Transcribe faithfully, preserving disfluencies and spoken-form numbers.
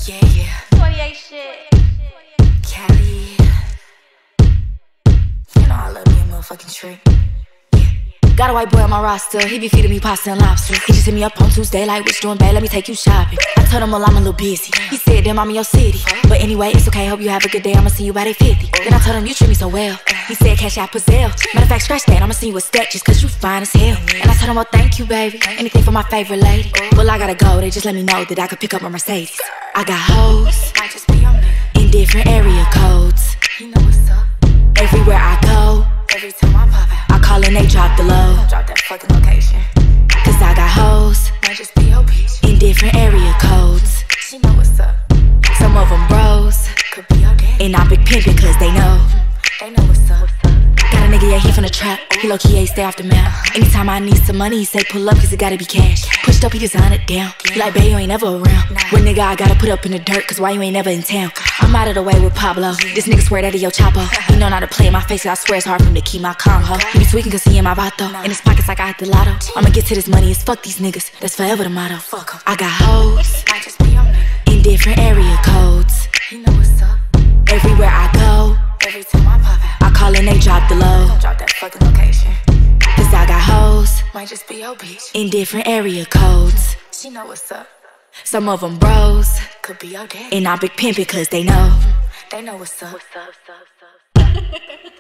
Yeah, yeah. twenty-eight shit. Cali. You know I love me a motherfucking trick. Got a white boy on my roster, he be feeding me pasta and lobster. He just hit me up on Tuesday like, "What's doing, babe? Let me take you shopping." I told him, well, I'm a little busy. He said, "Damn, I'm in your city." But anyway, it's okay, hope you have a good day, I'ma see you by day fifty. Then I told him, "You treat me so well." He said, "Cash out 𝘴𝘹𝗶𝗴." Matter of fact, scratch that, I'ma see you a stack just cause you fine as hell. And I told him, "Well, thank you, baby. Anything for my favorite lady." Well, I gotta go, they just let me know that I could pick up my Mercedes. I got hoes Might just be your nigga. in different area codes. You know what's up. Everywhere I go, Every time I pop out, I call and they drop the low. I'll drop that fucking location. Cause I got hoes Might just be your bitch. in different area codes. She know what's up. Some of them bros, Could be your daddy. and I big pimpin' cause they know. They know what's up. Got a nigga, yeah, he from the trap. He low-key, yeah, stay off the map. Anytime I need some money, he say pull up cause it gotta be cash. Pushed up, he design it down. He like, "Babe, you ain't never around." When nigga, I gotta put up in the dirt cause why you ain't never in town? I'm out of the way with Pablo. This nigga swear that he your chopper. He know not to play in my face, I swear it's hard for him to keep my calm, ho. He be tweaking cause he in my vato. In his pockets like I hit the lotto. I'ma get to this money, it's fuck these niggas. That's forever the motto. Fuck 'em. I got hoes Might just be your nigga. in different area codes. You know what's up. Everywhere I go, Every time I pop out, I call and they drop the low. I'll drop that fucking location. Cause I got hoes Might just be your bitch. in different area codes. She know what's up. Some of them bros, Could be your daddy. and I big pimpin' cause they know. They know what's up. What's up, what's up, what's up?